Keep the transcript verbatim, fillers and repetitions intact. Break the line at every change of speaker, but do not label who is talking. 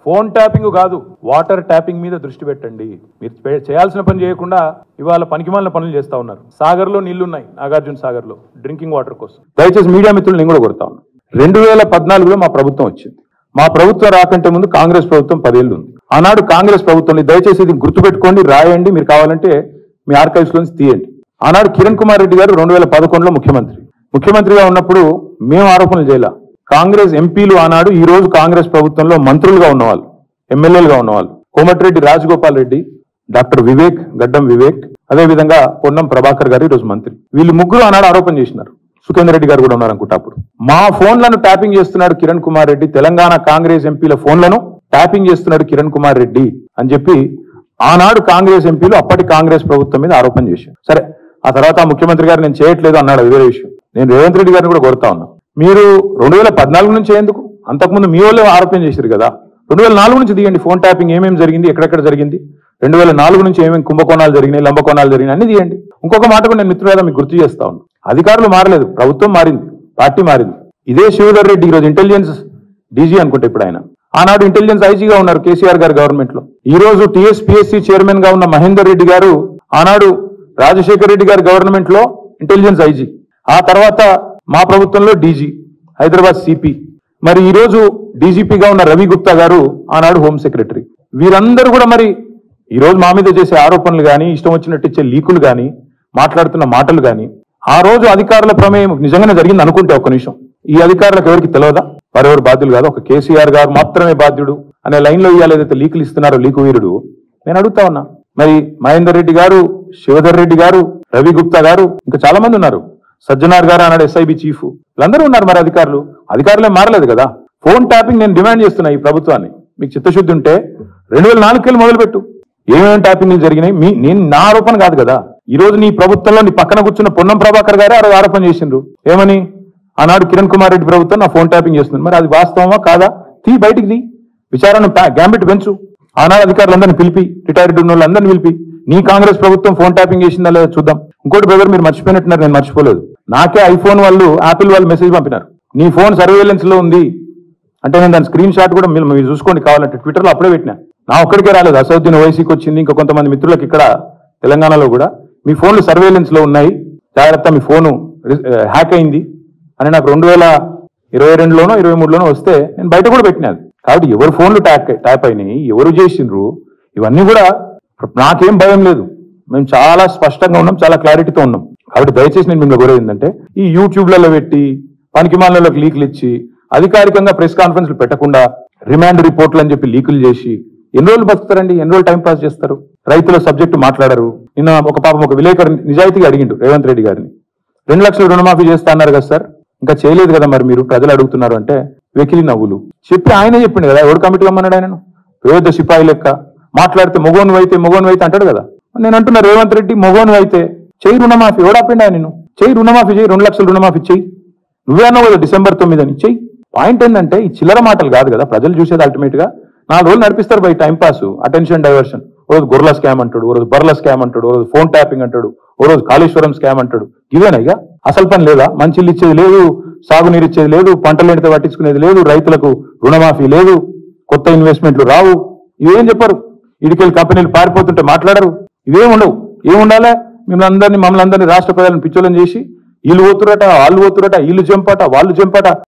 Phone tapping కాదు, water tapping మీద దృష్టి పెట్టండి. మీరు చేయాల్సిన పని చేయకుండా ఇవాళ పనికిమాలిన పనులు చేస్తా ఉన్నారు. సాగర్ లో నీళ్లున్నాయి, నాగార్జున సాగర్ లో డ్రింకింగ్ వాటర్ కోసం. దయచేసి మీడియా మిత్రులు నేను కూడా కొడతా ఉన్నాను. రెండు వేల పద్నాలుగులో మా ప్రభుత్వం వచ్చింది. మా ప్రభుత్వం రాకంటే ముందు కాంగ్రెస్ ప్రభుత్వం పదేళ్లు ఉంది. ఆనాడు కాంగ్రెస్ ప్రభుత్వం, దయచేసి ఇది గుర్తుపెట్టుకోండి, రాయండి, మీరు కావాలంటే మీ ఆర్కైవ్స్ లోంచి తీయండి. ఆనాడు కిరణ్ కుమార్ రెడ్డి గారు రెండు వేల పదకొండులో ముఖ్యమంత్రి ముఖ్యమంత్రిగా ఉన్నప్పుడు మేము ఆరోపణలు చేయాల. కాంగ్రెస్ ఎంపీలు ఆనాడు ఈ రోజు కాంగ్రెస్ ప్రభుత్వంలో మంత్రులుగా ఉన్నవాళ్ళు, ఎమ్మెల్యేలుగా ఉన్నవాళ్ళు, కోమటిరెడ్డి రాజగోపాల్ రెడ్డి, డాక్టర్ వివేక్, గడ్డం వివేక్, అదేవిధంగా పొన్నం ప్రభాకర్ గారు ఈరోజు మంత్రి. వీళ్ళు ముగ్గురు ఆనాడు ఆరోపణ చేసినారు. సుఖేందర్ రెడ్డి గారు కూడా ఉన్నారు అనుకుంటా. అప్పుడు మా ఫోన్లను ట్యాపింగ్ చేస్తున్నాడు కిరణ్ కుమార్ రెడ్డి, తెలంగాణ కాంగ్రెస్ ఎంపీల ఫోన్లను ట్యాపింగ్ చేస్తున్నాడు కిరణ్ కుమార్ రెడ్డి అని చెప్పి ఆనాడు కాంగ్రెస్ ఎంపీలు అప్పటి కాంగ్రెస్ ప్రభుత్వం మీద ఆరోపణ చేశారు. సరే, ఆ తర్వాత ముఖ్యమంత్రి గారు నేను చేయట్లేదు అన్నాడు, అది వేరే విషయం. నేను రేవంత్ రెడ్డి గారిని కూడా కోరుతా ఉన్నా, మీరు రెండు వేల పద్నాలుగు నుంచి ఎందుకు, అంతకుముందు మీ వాళ్ళే ఆరోపణ చేశారు కదా, రెండు వేల నాలుగు నుంచి తీయండి. ఫోన్ ట్యాపింగ్ ఏమేమి జరిగింది, ఎక్కడెక్కడ జరిగింది, రెండు వేల నాలుగు నుంచి ఏమేమి కుంభకోణాలు జరిగినాయి, లంబకోణాలు జరిగినాయి అన్ని తీయండి. ఇంకొక మాట కూడా నేను మిత్రులారా మీకు గుర్తు చేస్తా ఉన్నాను. అధికారులు మారలేదు, ప్రభుత్వం మారింది, పార్టీ మారింది. ఇదే శివధర్ రెడ్డి ఈరోజు ఇంటెలిజెన్స్ డీజీ అనుకుంటే ఇప్పుడు ఆయన, ఆనాడు ఇంటెలిజెన్స్ ఐజీగా ఉన్నారు కేసీఆర్ గారు గవర్నమెంట్ లో. ఈ రోజు టీఎస్పీఎస్సీ చైర్మన్ గా ఉన్న మహేందర్ రెడ్డి గారు ఆనాడు రాజశేఖర్ రెడ్డి గారి గవర్నమెంట్ లో ఇంటెలిజెన్స్ ఐజీ, ఆ తర్వాత మా ప్రభుత్వంలో డీజీ, హైదరాబాద్ సిపి. మరి ఈ రోజు డీజీపీగా ఉన్న రవి గుప్తా గారు ఆనాడు హోమ్ సెక్రటరీ. వీరందరూ కూడా మరి ఈ రోజు మా మీద చేసే ఆరోపణలు కానీ, ఇష్టం వచ్చినట్టు ఇచ్చే లీకులు కానీ, మాట్లాడుతున్న మాటలు కానీ, ఆ రోజు అధికారుల ప్రమేయం నిజంగానే జరిగింది అనుకుంటే ఒక్క నిమిషం, ఈ అధికారులకు ఎవరికి తెలియదా? వారెవరు బాధ్యులు కాదు, ఒక కేసీఆర్ గారు మాత్రమే బాధ్యుడు అనే లైన్లో ఇవాళ ఏదైతే లీకులు ఇస్తున్నారో లీకు వీరుడు, నేను అడుగుతా ఉన్నా. మరి మహేందర్ రెడ్డి గారు, శివధర్ రెడ్డి గారు, రవి గుప్తా గారు, ఇంకా చాలా మంది ఉన్నారు, సజ్జనార్ గారు అన్నాడు ఎస్ఐబి చీఫ్, వీళ్ళందరూ ఉన్నారు. మరి అధికారులు అధికారులే మారలేదు కదా. ఫోన్ ట్యాపింగ్ నేను డిమాండ్ చేస్తున్నా ఈ ప్రభుత్వాన్ని, మీకు చిత్తశుద్ధి ఉంటే రెండు వేల నాలుగుకెళ్ళి మొదలుపెట్టు, ఏమేమి ట్యాపింగ్లు జరిగినాయి. మీ నేను నా ఆరోపణ కాదు కదా. ఈ రోజు నీ ప్రభుత్వంలో నీ పక్కన కూర్చున్న పొన్నం ప్రభాకర్ గారే ఆ ఆరోపణ చేసిండ్రు. ఏమని? ఆనాడు కిరణ్ కుమార్ రెడ్డి ప్రభుత్వం నా ఫోన్ ట్యాపింగ్ చేస్తుంది. మరి అది వాస్తవమా కాదా? తీ బయటికి తీ, విచారణ గ్యాంబిట్ పెంచు. ఆనాడు అధికారులందరినీ పిలిపి, రిటైర్డ్ ఉన్న వాళ్ళందరినీ పిలిపి, నీ కాంగ్రెస్ ప్రభుత్వం ఫోన్ ట్యాపింగ్ చేసిందా లేదా చూద్దాం. ఇంకోటి బ్రదర్, మీరు మర్చిపోయినట్టున్నారు, నేను మర్చిపోలేదు. నాకే ఐఫోన్ వాళ్ళు, యాపిల్ వాళ్ళు మెసేజ్ పంపినారు, నీ ఫోన్ సర్వేలెన్స్ లో ఉంది అంటే. నేను దాని స్క్రీన్ షాట్ కూడా మీరు మీరు చూసుకోండి కావాలంటే, ట్విట్టర్లో అప్పుడే పెట్టినా. నా ఒక్కడికే రాలేదు, అసౌద్దీన్ ఓవైసీకి వచ్చింది, ఇంకా కొంతమంది మిత్రులకు ఇక్కడ తెలంగాణలో కూడా మీ ఫోన్లు సర్వేలెన్స్ లో ఉన్నాయి, జాగ్రత్త, మీ ఫోను హ్యాక్ అయింది అని నాకు రెండు వేల ఇరవై రెండులోనో ఇరవై మూడులోనో వస్తే నేను బయట కూడా పెట్టినది. కాబట్టి ఎవరు ఫోన్లు ట్యాప్ ట్యాప్ అయినాయి, ఎవరు చేసిండ్రు, ఇవన్నీ కూడా నాకేం భయం లేదు. మేము చాలా స్పష్టంగా ఉన్నాం, చాలా క్లారిటీతో ఉన్నాం. కాబట్టి దయచేసి నేను మిమ్మల్ని కోరేది ఏంటంటే, ఈ యూట్యూబ్లలో పెట్టి పనికిమాలకు లీకులు ఇచ్చి అధికారికంగా ప్రెస్ కాన్ఫరెన్స్లు పెట్టకుండా రిమాండ్ రిపోర్ట్లు అని చెప్పి లీకులు చేసి ఎన్ని రోజులు బతుకుతారండి, ఎన్ని రోజులు టైం పాస్ చేస్తారు? రైతుల సబ్జెక్టు మాట్లాడారు. నిన్న ఒక పాపం ఒక విలేకరు నిజాయితీగా అడిగిండు రేవంత్ రెడ్డి గారిని, రెండు లక్షలు రుణమాఫీ చేస్తా అన్నారు కదా సార్, ఇంకా చేయలేదు కదా మరి మీరు, ప్రజలు అడుగుతున్నారు అంటే వెకిలి నవ్వులు చెప్పి ఆయనే చెప్పిండు కదా, ఎవరు కమిటీ అమ్మన్నాడు ఆయనను, వివిధ సిపాయి లెక్క మాట్లాడితే మొగోను అయితే మొగోను అయితే అంటాడు కదా. నేను అంటున్నా రేవంత్ రెడ్డి మొగోను అయితే చెయ్యి రుణమాఫీ, ఎవడాపిండా నేను చెయ్యి రుణమాఫీ, చెయ్యి రెండు లక్షల రుణమాఫీ చెయ్యి, నువ్వే అన్నావు కదా డిసెంబర్ తొమ్మిది అని చెయ్యి. పాయింట్ ఏంటంటే ఈ చిల్లర మాటలు కాదు కదా ప్రజలు చూసేది. అల్టిమేట్ గా నాలుగు రోజులు నడిపిస్తారు by time pass, attention diversion. ఓ రోజు గొర్రెల స్కామ్ అంటాడు, ఓ రోజు బర్ల స్కామ్ అంటాడు, ఓ రోజు ఫోన్ ట్యాపింగ్ అంటాడు, ఓ రోజు కాళేశ్వరం స్కామ్ అంటాడు. ఇవేనా ఇక అసలు పని లేదా? మంచిలు ఇచ్చేది లేదు, సాగునీరు ఇచ్చేది లేదు, పంటలు ఎండితే పట్టించుకునేది లేదు, రైతులకు రుణమాఫీ లేదు, కొత్త ఇన్వెస్ట్మెంట్లు రావు, ఇవేం చెప్పరు. ఇడికెళ్ళి కంపెనీలు పారిపోతుంటే మాట్లాడరు, ఇవేం ఉండవు. ఏముండాలే? మిమ్మల్ని అందరినీ మమ్మల్ని అందరినీ రాష్ట్ర ప్రజలను పిచ్చోళ్ళని చేసి వీళ్ళు పోతురట, వాళ్ళు పోతురట, వీళ్ళు చెంపట, వాళ్ళు చెంపట.